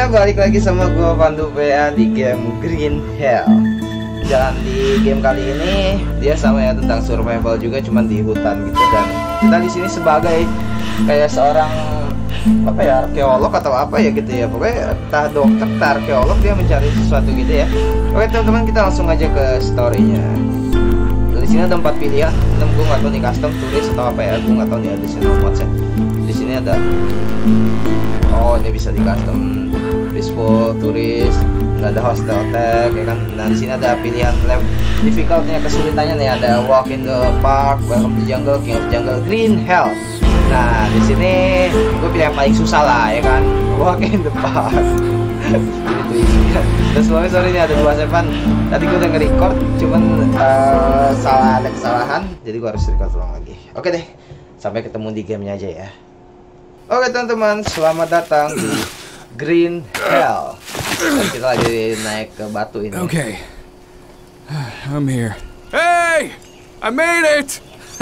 semuanya, balik lagi sama gua Pandu PA di game Green Hell. Dan di game kali ini dia sama ya, tentang survival juga, cuman di hutan gitu. Dan kita di sini sebagai kayak seorang apa ya, arkeolog atau apa ya gitu ya. Pokoknya entah dokter, entah arkeolog, dia mencari sesuatu gitu ya. Oke teman-teman, kita langsung aja ke storynya. Di sini ada 4 pilihan. Gue nggak tahu nih, custom, turis atau apa ya. Gue nggak tahu nih additional mods ya. Di sini ada, oh ini bisa di custom, peaceful, turis, nggak ada hostile attack ya kan. Nah di sini ada pilihan level difficultnya, kesulitannya nih, ada walk in the park, welcome to jungle, king of jungle, green hell. Nah di sini gue pilih yang paling susah lah ya kan, walk in the park. Itu isinya. Dan sebelumnya sorry nih, ada 2 sepan. Tadi gue udah nge-record, cuman salah, ada kesalahan, jadi gue harus record ulang lagi. Oke deh, sampai ketemu di gamenya aja ya. Oke teman-teman, selamat datang di Green Hell. Dan kita lagi naik ke batu ini. Okay, I'm here. Hey, I made it.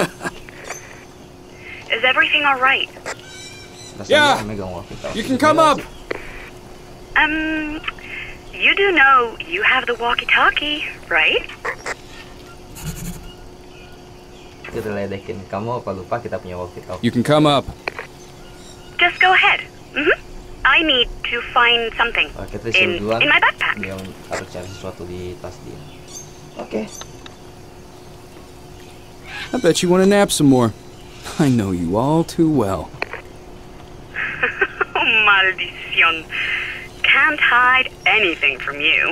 Is everything all right? Yeah, you can come up. You do know you have the walkie-talkie, right? Kita ledekin kamu, apa lupa kita punya walkie-talkie. You can come up. Just go ahead. I need to find something Kita disuruh duluan. in my backpack. Dia harus cari sesuatu di tas dia. Oke. I bet you want to nap some more. I know you all too well. Oh, maldición. Can't hide anything from you.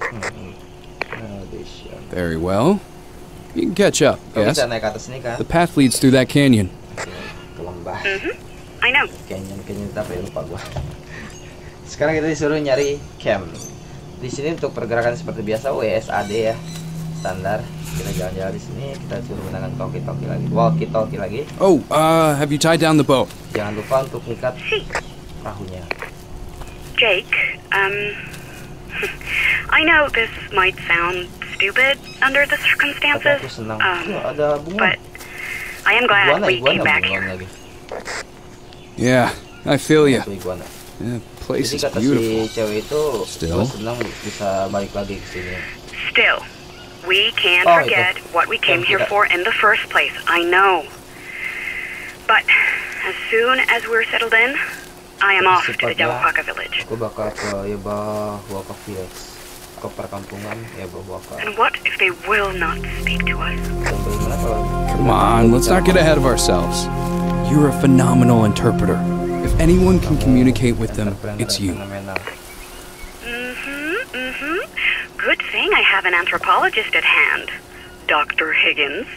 Very well. You can catch up, yes? Bisa naik ke atas ini kan? The path leads through that canyon. Ke lembah. I know. Canyon apa ya, lupa gua. Sekarang kita disuruh nyari camp. Di sini untuk pergerakan seperti biasa WSAD ya, standar. Kita jalan-jalan di sini, kita suruh gunakan walkie-talkie lagi. Oh, have you tied down the boat? Jangan lupa untuk ikat perahunya. Jake, I know this might sound stupid under the circumstances, Aku senang. Ada bunga. but I am glad we came back here. Lagi. Yeah, I feel you. Iguana. The place Jadi is kata beautiful. si cewek itu, Still? gua senang bisa balik lagi ke sini. Still, we can't Oh, forget what we came here tidak. for in the first place. I know. But as soon as we're settled in, I am off to the Jawapaka village. Aku bakal ke Jawapaka village, ke perkampungan Jawapaka. And what if they will not speak to us? Dan bagaimana kalau Come on, let's not get ahead of ourselves. You're a phenomenal interpreter. If anyone can communicate with them, it's you. Good thing I have an anthropologist at hand, Dr. Higgins.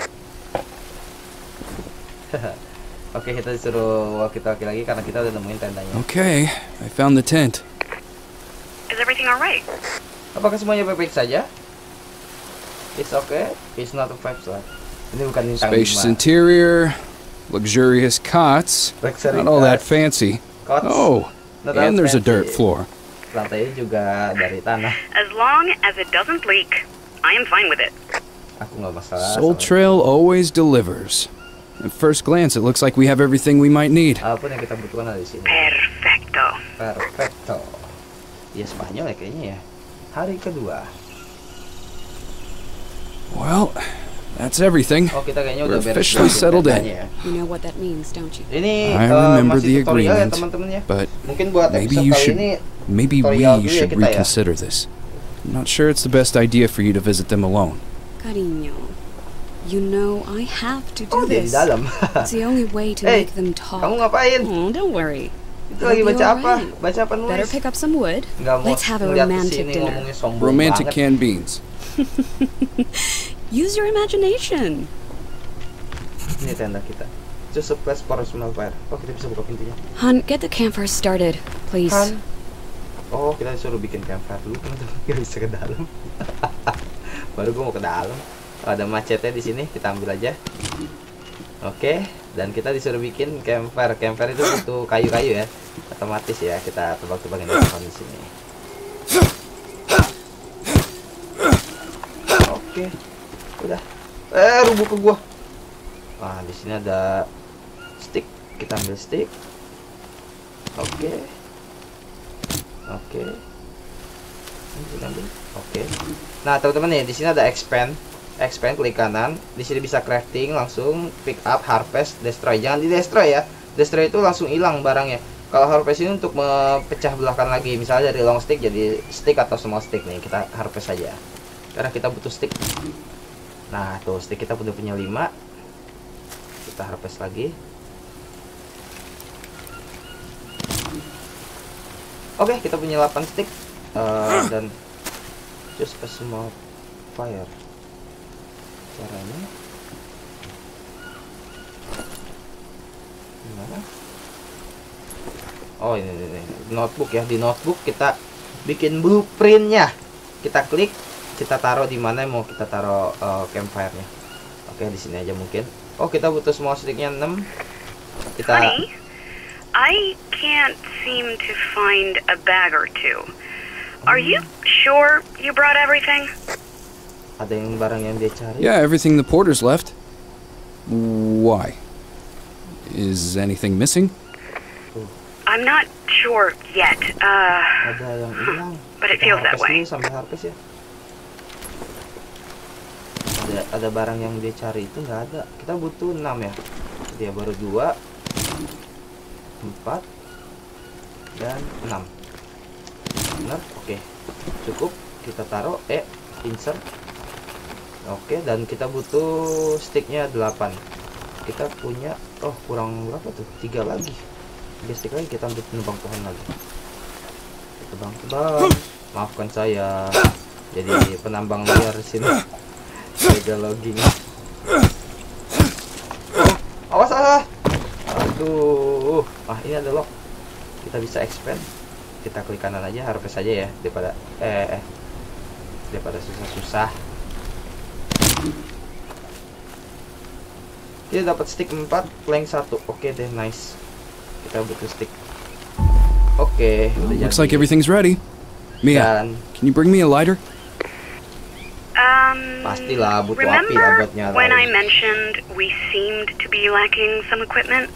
Oke, kita disuruh walkie-talkie lagi karena kita udah nemuin tendanya. Okay, I found the tent. Is everything all right? Apakah semuanya baik-baik saja? It's okay. It's not a 5-star. Ini bukan bintang 5. Spacious interior, luxurious cots, Luxury not all that cots. fancy. Cots. Oh, Not that and there's a dirt fancy. floor. Lantainya juga dari tanah. As long as it doesn't leak, I am fine with it. Aku nggak masalah. Soul sama Trail always delivers. At first glance, it looks like we have everything we might need. apapun yang kita butuhkan ada di sini. Perfecto. Perfecto. Ya Spanyol ya kayaknya ya. Hari kedua. Well, that's everything. Oh, kita kayaknya We're udah beres officially dengan settled in. tendanya ya. You know what that means, don't you? Ini I remember masih the tutorial ya agreement, teman-teman ya. but Mungkin buat maybe episode you kali should, ini maybe tutorial we dulu ya should kita ya. reconsider this. I'm not sure it's the best idea for you to visit them alone. Cariño, you know I have to Oh, do dia di this. dalam. It's the only way to Hey, make them talk. Kamu ngapain? Oh, don't worry. Itu lagi It'll be baca apa? alright. Baca apa nulis? Better pick up some wood. Nggak mau Let's have a ngeliat romantic kesini dinner. ngomongnya sombong Romantic banget. canned beans. Use your imagination. Ini tenda kita. Just a place for a small fire. Oh, kita bisa buka pintunya. Hun, get the campfire started, please. Han. Oh, kita disuruh bikin campfire dulu kan nggak bisa ke dalam. Baru gua mau ke dalam. Oh, ada macetnya di sini, kita ambil aja. Oke, dan kita disuruh bikin campfire. Campfire itu butuh kayu-kayu ya. Otomatis ya, kita tebak-tebakin di sini. Oke. Udah. Rubuh ke gua. Nah, di sini ada stick. Kita ambil stick. Oke. Oke. Oke. Nah, teman-teman nih, di sini ada expand. Expand, klik kanan. Di sini bisa crafting, langsung pick up, harvest, destroy. Jangan di destroy ya. Destroy itu langsung hilang barangnya. Kalau harvest ini untuk mempecah belahkan lagi. Misalnya dari long stick jadi stick atau small stick nih. Kita harvest saja. Karena kita butuh stick. Nah, tuh stick kita udah punya 5. Kita harvest lagi. Oke, kita punya 8 stick. Dan just a small fire. Caranya gimana? Oh, ini notebook ya. Di notebook kita bikin blueprintnya. Kita klik, kita taruh di mana mau kita taruh campfire-nya. Oke, di sini aja mungkin. Oh, kita butuh small stick-nya 6. Kita Honey, I can't seem to find a bag or two. Are you sure you brought everything? ada yang barang yang dia cari. Yeah, everything the porters left. Why? Is anything missing? I'm not sure yet. Ada yang hilang. But it feels that way. Sambil harvest ya. Ada barang yang dia cari itu nggak ada. Kita butuh 6 ya. Dia baru 2, 4 dan 6. Benar? Oke. Cukup. Kita taruh. Insert. Oke, dan kita butuh sticknya 8. Kita punya, kurang berapa tuh? 3 lagi. 3 stick lagi, kita ambil penebang pohon lagi. Tebang. Maafkan saya. Jadi penambang liar di sini. Jaga logging. Awas ah. Aduh. Ini ada lock. Kita bisa expand. Kita klik kanan aja, harvest saja ya daripada susah-susah. Kita dapat stick 4, plank 1. Oke deh, nice. Kita butuh stick. Oke, udah Looks jadi. like everything's ready. Mia, Dan can you bring me a lighter? pastilah butuh api lah buat nyala. When I mentioned we seemed to be lacking some equipment?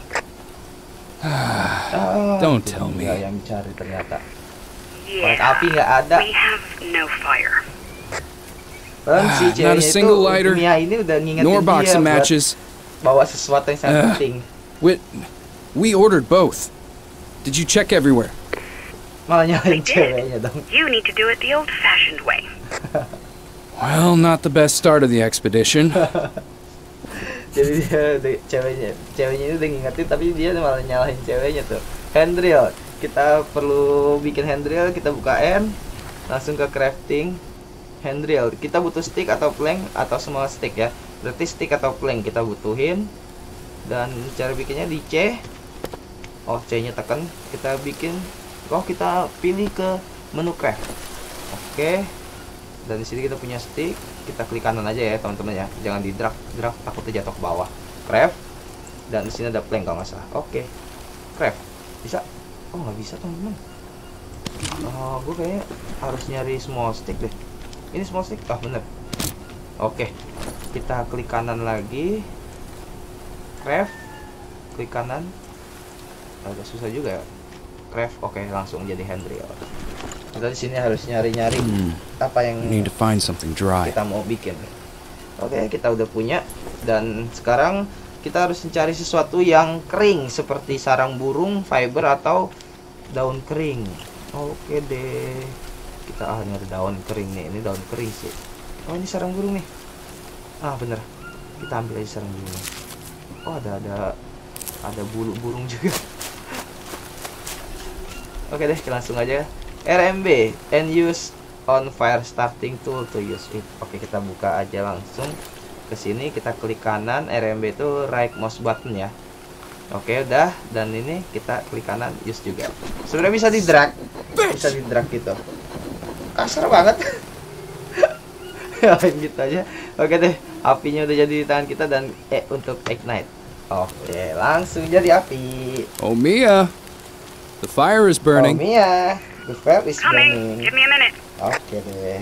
Don't tell me. Yang cari ternyata. Yeah, Korek api nggak ada. we have no fire. Dan si Not a ceweknya single itu, lighter, Mia ini udah ngingetin nor dia box of buat matches. bawa sesuatu yang sangat penting. We ordered both. Did you check everywhere? Malah nyalain I did. ceweknya dong. You need to do it the old-fashioned way. Well, not the best start of the expedition. Jadi ceweknya ini udah ngingetin tapi dia malah nyalahin ceweknya tuh. Handrail, kita perlu bikin handrail, kita buka N, langsung ke crafting. Handrail, kita butuh stick atau plank atau small stick ya. Berarti stick atau plank kita butuhin. Dan cara bikinnya di C. C-nya tekan, kita bikin. Kita pilih ke menu craft. Oke. Dan di sini kita punya stick. Kita klik kanan aja ya teman-teman ya. Jangan di drag takutnya jatuh ke bawah. Craft. Dan di sini ada plank kalau nggak salah. Oke. Craft. Bisa? Nggak bisa teman-teman. Gue kayaknya harus nyari small stick deh. Ini small stick? Bener. Oke. Kita klik kanan lagi. Craft. Klik kanan. Agak susah juga ya. Craft. Oke, langsung jadi handrail. Kita di sini harus nyari-nyari apa yang I need to find something dry. kita mau bikin. Oke, kita udah punya. Dan sekarang kita harus mencari sesuatu yang kering seperti sarang burung, fiber atau daun kering. Oke deh. Kita nyari daun kering nih. Ini daun kering sih. Ini sarang burung nih. Bener. Kita ambil aja sarang burung. Ada bulu burung juga. Oke deh, langsung aja. RMB and use on fire starting tool to use it. Oke, kita buka aja langsung ke sini. Kita klik kanan. RMB itu right mouse button ya. Oke, udah. Dan ini kita klik kanan, use juga. Sebenarnya bisa di drag gitu. Kasar banget. Gitu aja. Oke deh, apinya udah jadi di tangan kita. Dan untuk ignite. Oke, langsung jadi api. Oh, Mia, the fire is burning. Mia, the fire is Coming. burning. Give me a minute. Oke deh.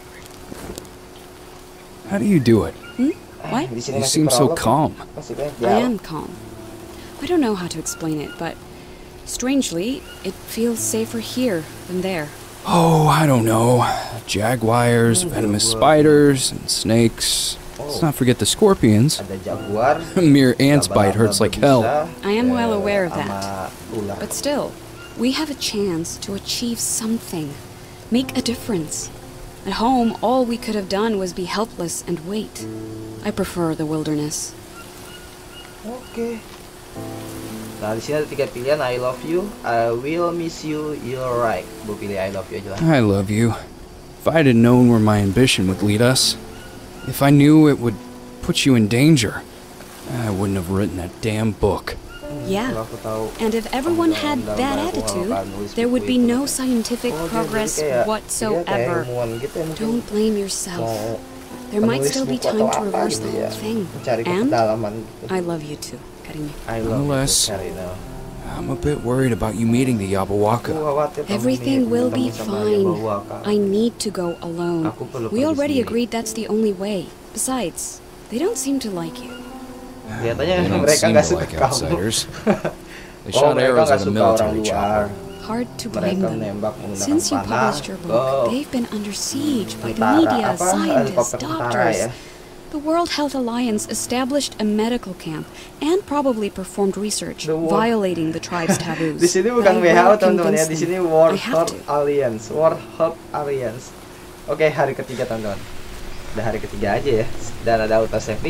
How do you do it? What? Di sini You masih seem so prolog, calm. masih banyak I dialog. am calm. I don't know how to explain it, but Strangely, it feels safer here than there. Oh, I don't know. Jaguars, venomous spiders, and snakes. Let's not forget the scorpions. Ada jaguar. A mere ant's bite hurts like hell. I am well aware of sama that. ular. But still, we have a chance to achieve something. Make a difference. At home, all we could have done was be helpless and wait. I prefer the wilderness. Oke. Nah, di sini ada 3 pilihan. I love you, I will miss you, you're right. Gue pilih I love you aja lah. I love you. If I had known where my ambition would lead us, if I knew it would put you in danger, I wouldn't have written that damn book. Yeah. Kalau aku tahu And if everyone had dalam that aku attitude, akan nulis there would buku be itu. no scientific Oh, dia progress jadi kayak whatsoever. ilmuwan gitu ya, mungkin Don't blame yourself. mau There might penulis still be buku time atau to apa reverse gitu the ya. whole thing. Mencari And kedalaman gitu. I love you too, Karina. I love Nonetheless, you, Karina. I'm a bit worried about you meeting the Aku Yabawaka. khawatir kamu Everything ini will ketemu be sama fine. Yabawaka. I need to go alone. Aku perlu We pergi already sendiri. agreed that's the only way. Besides, they don't seem to like you. Kelihatannya They don't mereka seem nggak to suka like kamu. outsiders. They Oh, shot mereka arrows nggak at a suka orang military luar. chopper. Hard to blame Mereka them. menembak menggunakan Since you panah published your ke book, they've been under siege by the tentara, media, apa, scientists, helikopter tentara doctors. ya. The World Health Alliance established a medical camp and probably performed research, The World- violating the tribe's taboos. Di sini bukan But I WHO will teman-teman ya, convince di sini them. World I have Health to. Alliance, World Health Alliance. Oke, hari ketiga teman-teman. Udah hari ketiga aja ya, dan ada auto saving.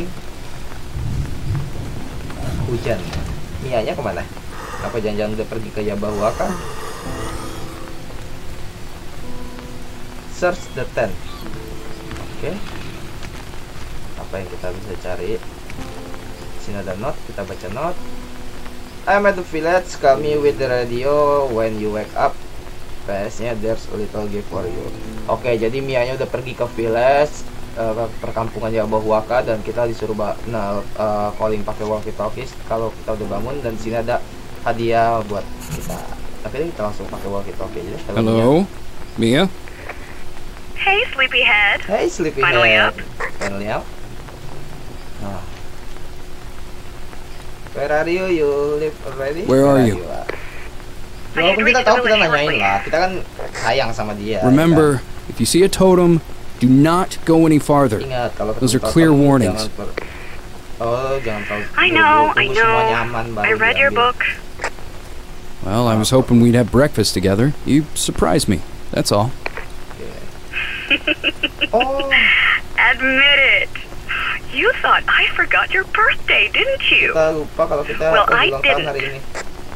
Hujan. Mianya kemana? Apa jangan-jangan udah pergi ke Yabawaka? Search the tent. Oke. Apa yang kita bisa cari? Sini ada note, kita baca note. I'm at the village, call me with the radio when you wake up. PS-nya there's a little gift for you. Oke, jadi Mianya udah pergi ke village, ke perkampungan Yabawaka, dan kita disuruh calling pakai walkie-talkies kalau kita udah bangun, dan di sini ada hadiah buat kita. Tapi kita langsung pakai walkie-talkie aja. Hello, Mia? Hey, sleepyhead. Hey, sleepyhead. Finally up? Finally up. Nah. Where are you? You live already? Where are you? Walaupun kita tahu, kita nanyain lah. Kita kan sayang sama dia. Remember, if you see a totem, do not go any farther. Ingat, kalau Those are ketemu clear totem, warnings. jangan terlalu. I know, I tunggu know. semua nyaman baru I read your diambil. book. Well, I was hoping we'd have breakfast together. You surprised me. That's all. Oh, Admit it. You thought I forgot your birthday, didn't you? kita lupa kalau kita Well, I ulang tahun didn't. hari ini.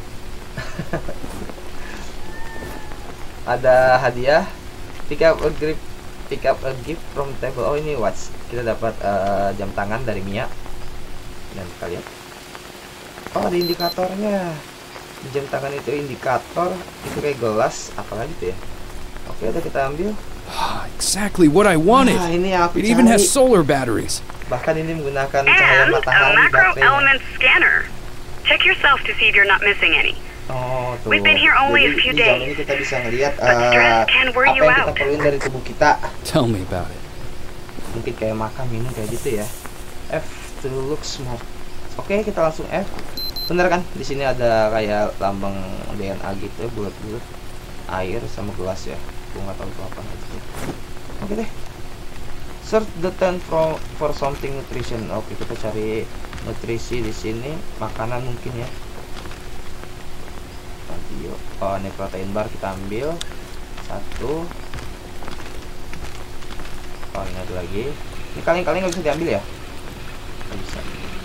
Ada hadiah. Pick up a gift from table. Oh, ini watch. Kita dapat jam tangan dari Mia. Dan kita lihat. Oh, ada indikatornya. Di jam tangan itu indikator, itu kayak gelas, apalagi gitu ya. Oke, udah kita ambil. Exactly what I wanted. Nah, ini yang aku It even has cari. solar batteries. Bahkan ini menggunakan cahaya And a matahari macro baterainya. element scanner. Check yourself to see if you're not missing any. Oh, tuh. We've been here only Jadi, a few di jam days. ini kita bisa ngelihat But stress can wear apa you yang kita out. perluin dari tubuh kita. Tell me about it. Mungkin kayak makan, minum kayak gitu ya. F to look smart. Oke, kita langsung F. Bener kan? Di sini ada kayak lambang DNA gitu, bulat-bulat. Air sama gelas ya. Gue nggak tahu itu apa gitu. Oke deh. Search the tent for something nutrition. Oke, kita cari nutrisi di sini. Makanan mungkin ya. Radio. Oh, ini protein bar kita ambil. Satu. Oh, ini ada lagi. Ini kaleng-kaleng nggak bisa diambil ya? Nggak bisa.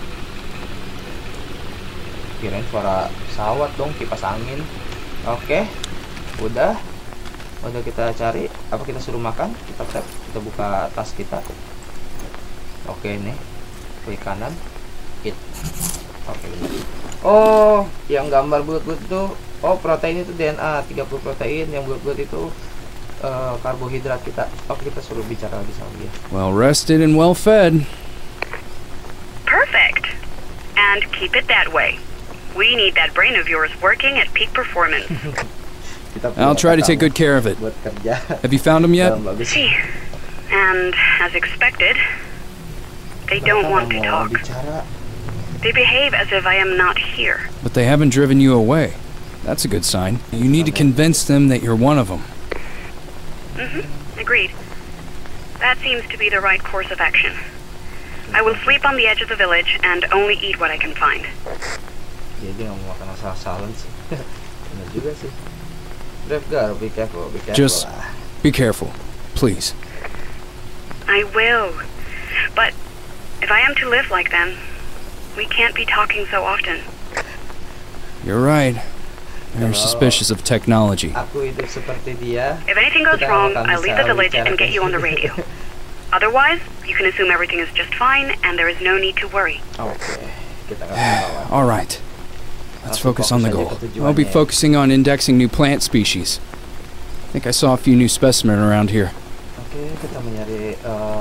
Kirain suara pesawat dong, kipas angin. Oke, udah kita cari. Apa kita suruh makan? Kita tap, kita buka tas kita. Oke, ini klik kanan, eat. Oke, benar. Oh, yang gambar bulat-bulat itu, oh protein itu DNA, 30 protein. Yang bulat-bulat itu karbohidrat kita. Oke, kita suruh bicara lagi sama dia. Well rested and well fed. Perfect. And keep it that way. We need that brain of yours working at peak performance. Kita I'll try to take good care of it. buat kerja. Have you found him yet? Dalam bagus. See, and as expected, they don't want to talk. Bicara. They behave as if I am not here. But they haven't driven you away. That's a good sign. You need to convince them that you're one of them. Agreed. That seems to be the right course of action. I will sleep on the edge of the village and only eat what I can find. Jadi nggak mau makan asal-asalan sih. Bener juga sih. Drive, be careful, be careful. Just be careful, please. I will. But if I am to live like them, we can't be talking so often. You're right. They're suspicious of technology. Aku hidup seperti dia. If anything goes wrong, I'll leave the village and get you on the radio. Otherwise, you can assume everything is just fine and there is no need to worry. Okay. Kita nggak ketahuan. All right. Let's focus on the goal. I'll be focusing on indexing new plant species. I think I saw a few new specimens around here. Oke, kita mencari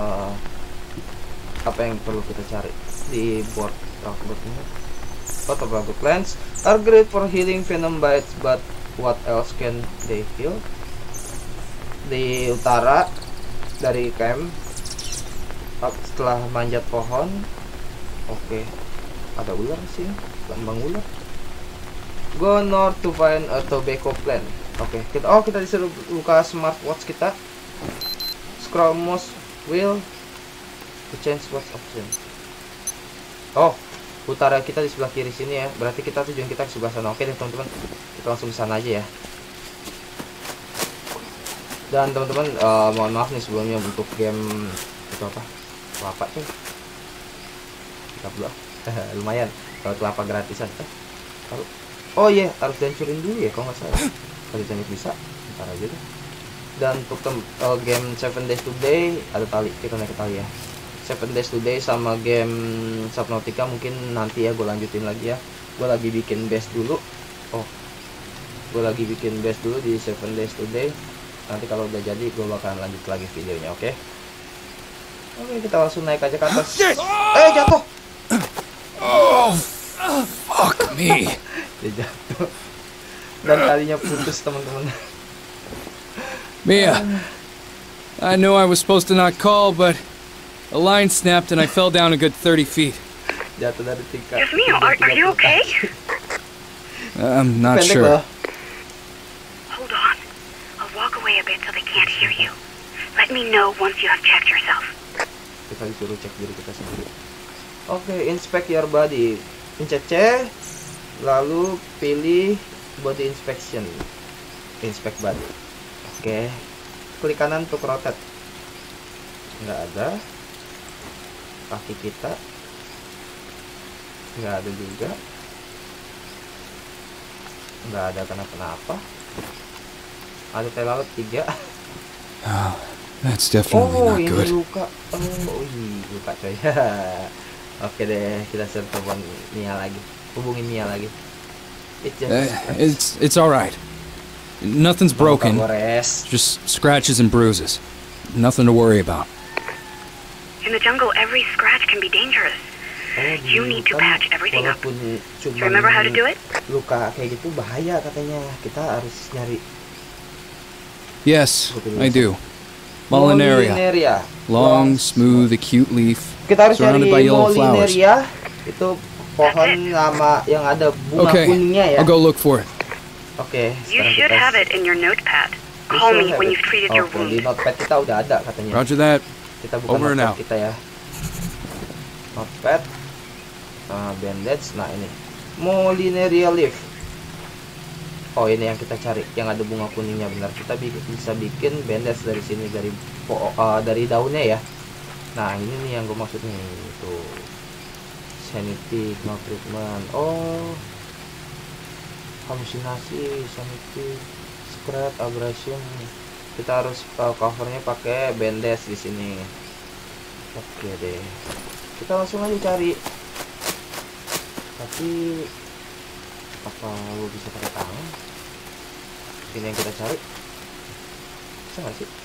apa yang perlu kita cari di board ini. Photographic plants are great for healing venom bites, but what else can they heal? Di utara dari camp, setelah manjat pohon, oke, ada ular sih, lambang ular. Go north to find a tobacco plant. Oke, kita disuruh buka smartwatch kita. Scroll mouse wheel to change watch option. Oh, utara kita di sebelah kiri sini ya. Berarti tujuan kita ke sebelah sana. Oke deh teman-teman, kita langsung ke sana aja ya. Dan teman-teman, mohon maaf nih sebelumnya untuk game itu apa? Kelapa cuy. Kita belum. Lumayan kalau kelapa gratisan. Oh iya, harus dancurin dulu ya kalau nggak salah. Kalau bisa, ntar aja deh. Dan untuk game 7 Days Today ada tali, kita naik ke tali ya. 7 Days Today sama game Subnautica mungkin nanti ya gue lanjutin lagi ya. Gue lagi bikin base dulu. Gue lagi bikin base dulu di 7 Days Today. Nanti kalau udah jadi gue bakalan lanjut lagi videonya, oke? Oke, kita langsung naik aja ke atas. Jatuh. Oh, fuck me. Dia jatuh. Dan talinya putus teman-teman. Mia, I know I was supposed to not call, but a line snapped and I fell down a good 30 feet. Jatuh dari tingkat. Yes, Mio, are you okay? I'm not sure. Hold on. I'll walk away a bit so they can't hear you. Let me know once you have checked yourself. Kita disuruh cek diri kita sendiri. Oke, inspect your body. Pencet C, lalu pilih body inspection. Inspect body. Oke, klik kanan untuk rotate. Nggak ada. Kaki kita nggak ada juga. Nggak ada kenapa-napa. Ada teh laut 3. Oh, that's definitely not ini good. luka. Luka coy. Oke deh, kita telepon Mia lagi. Hubungin Mia lagi. It's all right. Nothing's broken. Gores. Just scratches and bruises. Nothing to worry about. In the jungle, every scratch can be dangerous. You need to patch everything up. You remember how to do it? Luka kayak gitu bahaya katanya. Kita harus nyari. Yes, I do. Molinaria. Long, smooth, acute leaf. Kita harus surrounded by cari yellow flowers. Molinaria. Itu pohon lama yang ada bunga kuningnya ya. I'll go look for it. Oke. You should have it in your notepad. Call me when you've treated your wound. Di notepad kita udah ada katanya. Roger that. Kita buka Over notepad now. kita ya. Notepad. Bandage. Nah ini. Molinaria leaf. Oh ini yang kita cari, yang ada bunga kuningnya benar. Kita bisa bikin bandage dari sini, dari daunnya ya. Nah ini nih yang gue maksud nih, tuh sanity no treatment. Oh, halusinasi, sanity, scratch, abrasion. Kita harus covernya pakai bandage di sini. Oke deh, kita langsung aja cari. Tapi apa lo bisa pakai tangan? Ini yang kita cari. Bisa nggak sih?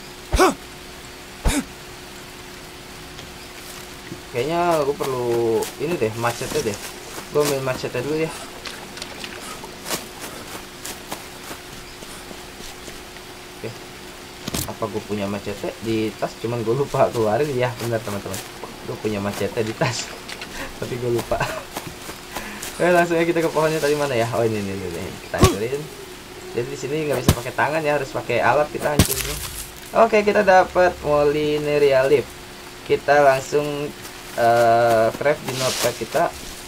Kayaknya gue perlu ini deh, macetnya deh. Gue ambil macetnya dulu ya. Oke. Apa gue punya macetnya di tas? Cuman gue lupa keluarin ya. Benar teman-teman. Gue punya macetnya di tas. Tapi gue lupa. Oke, langsung aja kita ke pohonnya tadi mana ya? Oh ini. Kita hancurin. Jadi di sini nggak bisa pakai tangan ya, harus pakai alat kita hancurinnya. Oke, kita dapat Molineria Leaf. Kita langsung craft di notepad kita.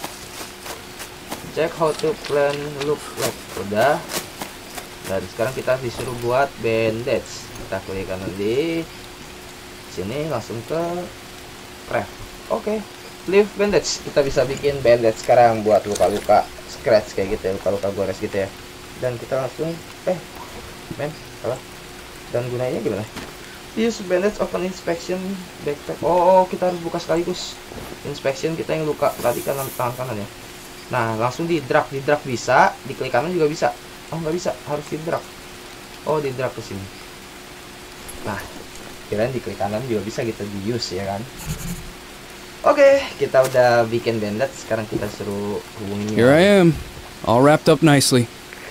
Check how to plant look like. Udah. Dan sekarang kita disuruh buat bandage. Kita klik kanan di sini langsung ke craft. Oke. Leaf bandage. Kita bisa bikin bandage sekarang buat luka-luka scratch kayak gitu ya, luka-luka gores gitu ya. Dan kita langsung salah. Dan gunanya gimana? Use bandage open inspection backpack. Oh, kita harus buka sekaligus. Inspection kita yang luka tadi kanan tangan kanan ya. Nah, langsung di drag bisa, di klik kanan juga bisa. Oh, nggak bisa, harus di drag. Oh, di drag ke sini. Nah, kirain di klik kanan juga bisa gitu di use ya kan. Oke, kita udah bikin bandage. Sekarang kita suruh hubungi. Here I am, all wrapped up nicely.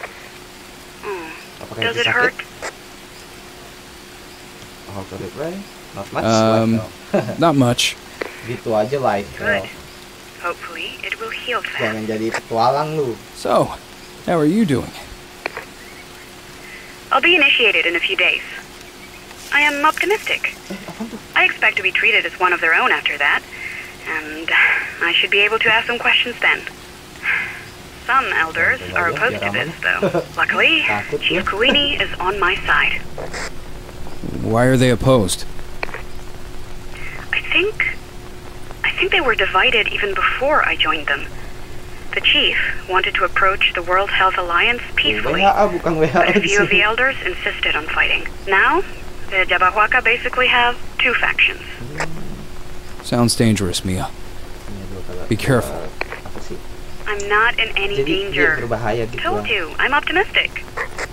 Apakah Does itu it sakit? hurt? How to reply? Not much. Like no. Not much. Gitu aja like. Good. Hopefully, it will heal fast. Jangan jadi petualang lu. So, how are you doing? I'll be initiated in a few days. I am optimistic. I expect to be treated as one of their own after that, and I should be able to ask some questions then. Some elders are opposed to this, though. Luckily, Chief Kuini is on my side. Why are they opposed? I think they were divided even before I joined them. The chief wanted to approach the World Health Alliance peacefully, bukan WHO but a di few of sini. the elders insisted on fighting. Now, the Jabahuaca basically have two factions. Sounds dangerous, Mia. Be careful. Apa sih? I'm not in any Jadi dia danger. berbahaya gitu. Told you, I'm optimistic.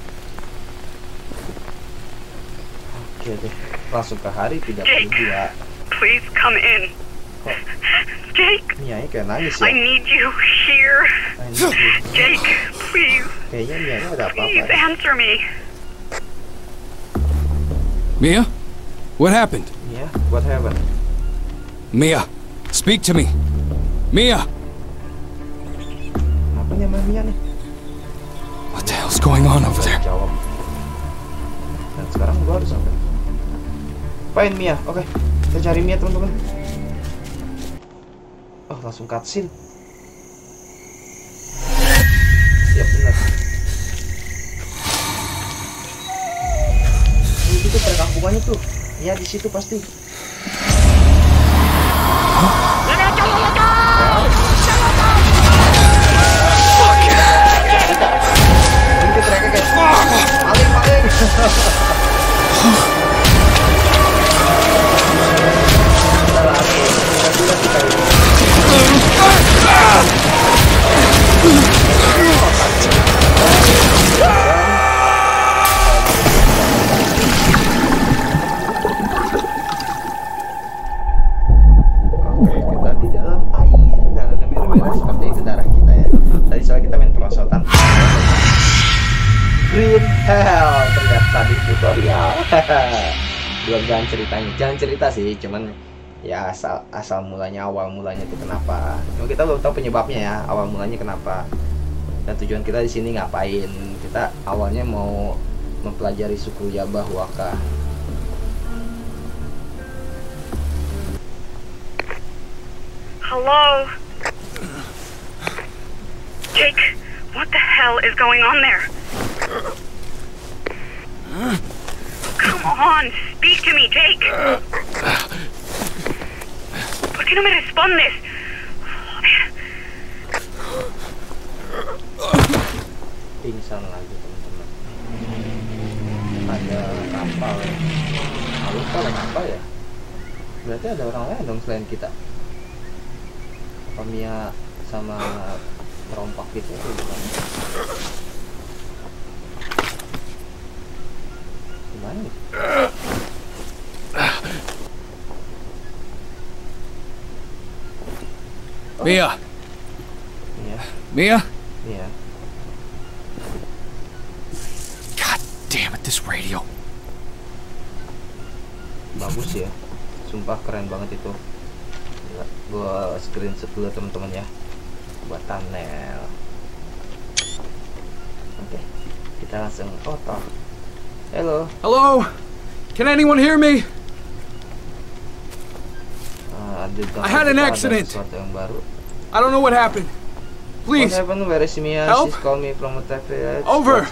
Oke deh. Langsung ke hari 32. Jake. Please come in. Kok Jake, Mia kayak nangis I ya? need you here. Nangis. Jake, please, Kayaknya Mia ada please apa-apa. answer me. Mia? What happened? Mia, what happened? Mia, speak to me. Mia! Apa nih sama Mia nih? What the hell's going on over there? Jawab. Dan sekarang gua harus apa? Apain Mia? Oke, kita cari Mia teman-teman. Oh, langsung cutscene. Siap benar. Itu tuh perkampungannya tuh. Ya di situ pasti. Ini teriaknya kayak paling. Kita di dalam air dan ada merah-merah seperti itu darah kita ya. Tadi soalnya kita main perosotan. Green Hell ternyata di tutorial. Belum jangan cerita sih, cuman ya asal mulanya, awal mulanya itu kenapa. Cuma kita belum tahu penyebabnya ya, awal mulanya kenapa. Dan tujuan kita di sini ngapain? Kita awalnya mau mempelajari suku Jabahuaca. Hello? Jake, what the hell is going on there? Come on, speak to me, Jake. ¿Por qué no me respondes? Pingsan lagi teman-teman. Ada kapal ya. Lupa ada kapal ya. Berarti ada orang lain dong selain kita. Apa Mia sama perompak gitu atau gimana? Gimana nih? Mia! Iya, Mia? iya. God damn it, this radio. Bagus ya. Sumpah keren banget itu. Gila, gua screenshot dulu teman-teman ya. buat tunnel. Oke, kita langsung foto. Hello. Hello? Can anyone hear me? I had an accident. Yang baru. I don't know what happened. Please. What happened? Where is Mia? Help. She's called me from a village. Over.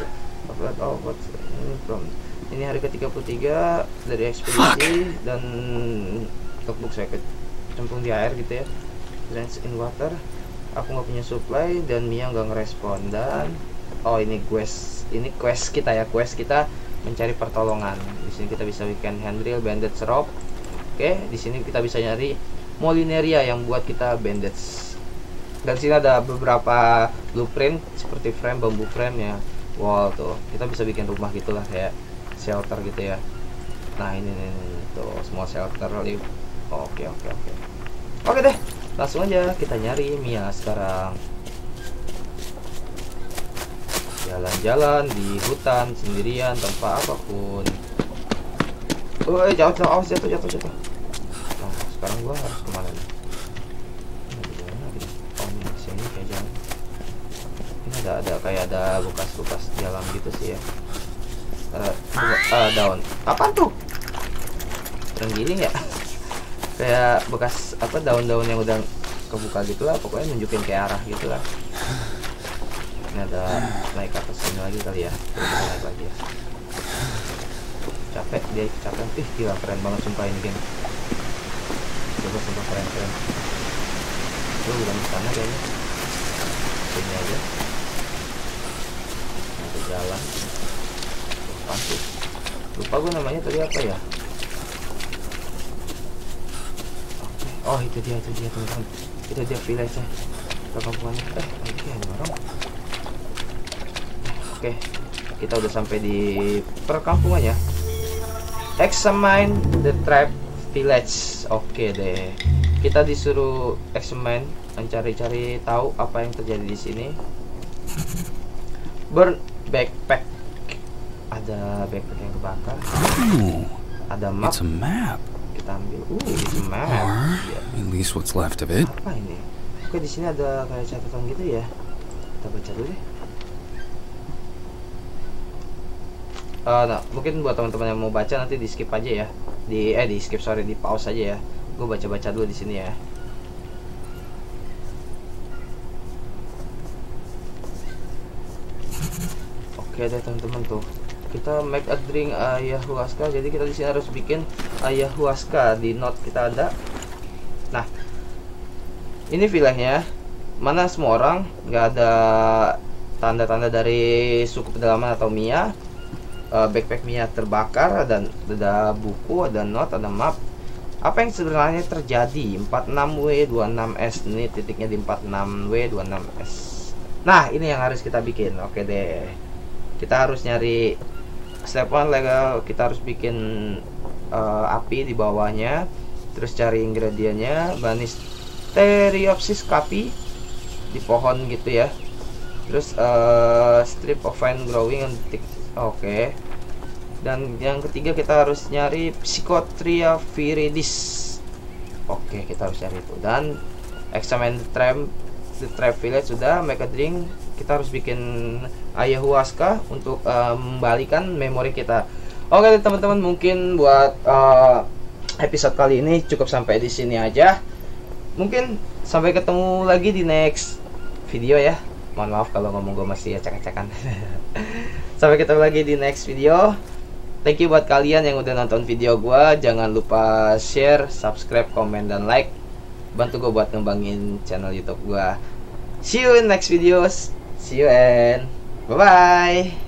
Ini hari ke-33 dari ekspedisi dan logbook saya kecemplung di air gitu ya. Drenched in water. Aku nggak punya supply dan Mia nggak ngerespon. Dan ini quest kita ya, quest kita mencari pertolongan. Di sini kita bisa bikin handrail, bandage rope. Oke, di sini kita bisa nyari Molineria yang buat kita bandage. Dan sini ada beberapa blueprint seperti frame, bambu frame ya, wall tuh. Kita bisa bikin rumah gitulah kayak shelter gitu ya. Nah ini tuh semua shelter lift. Oke. Oke deh, langsung aja kita nyari Mia sekarang. Jalan-jalan di hutan sendirian tanpa apapun. Jatuh. Nah, sekarang gua harus kemana nih? Sini kayak jalan. Ini ada kayak ada bekas-bekas jalan gitu sih ya. Daun. Apaan tuh? Terenggiling ya? Kayak bekas apa daun-daun yang udah kebuka gitu lah. Pokoknya nunjukin ke arah gitu lah. Ini ada naik ke atas sini lagi kali ya. Kita naik lagi ya. Capek dia kecapean. Gila keren banget sumpah ini game. Sumpah keren. Udah di sana kayaknya. Sini aja. Ada jalan. Pasti. Lupa gue namanya tadi apa ya? Oh itu dia teman-teman. Itu dia village-nya. Perkampungannya. Ini ada orang. Oke, kita udah sampai di perkampungannya. Examine the tribe village. Oke deh. Kita disuruh examine, mencari-cari tahu apa yang terjadi di sini. Burn backpack. Ada backpack yang kebakar. Ada map. It's a map. Kita ambil. It's a map. Or at least what's left of it. Apa ini? Oke, di sini ada kayak catatan gitu ya. Kita baca dulu deh. Nah, mungkin buat teman-teman yang mau baca nanti di skip aja ya. Di pause aja ya. Gue baca-baca dulu di sini ya. Oke deh teman-teman tuh. Kita make a drink ayahuasca. Jadi kita di sini harus bikin ayahuasca. Di note kita ada. Nah, ini village-nya. Mana semua orang, nggak ada tanda-tanda dari suku pedalaman atau Mia. Backpack Mia terbakar, dan ada buku, ada note, ada map. Apa yang sebenarnya terjadi? 46W26S. Ini titiknya di 46W26S. Nah, ini yang harus kita bikin. Oke deh. Kita harus nyari step 1 legal. Kita harus bikin api di bawahnya. Terus cari ingredientnya. Banisteriopsis kapi di pohon gitu ya. Terus strip of vine growing. Oke. Dan yang ketiga kita harus nyari Psychotria viridis. Oke, kita harus cari itu. Dan examine the tribe village sudah. Make a drink. Kita harus bikin ayahuasca untuk membalikan memori kita. Oke teman-teman, mungkin buat episode kali ini cukup sampai di sini aja. Mungkin sampai ketemu lagi di next video ya. Mohon maaf kalau ngomong gue masih acak-acakan. Sampai ketemu lagi di next video. Thank you buat kalian yang udah nonton video gue. Jangan lupa share, subscribe, komen, dan like. Bantu gue buat ngembangin channel YouTube gue. See you in next videos. See you and bye-bye.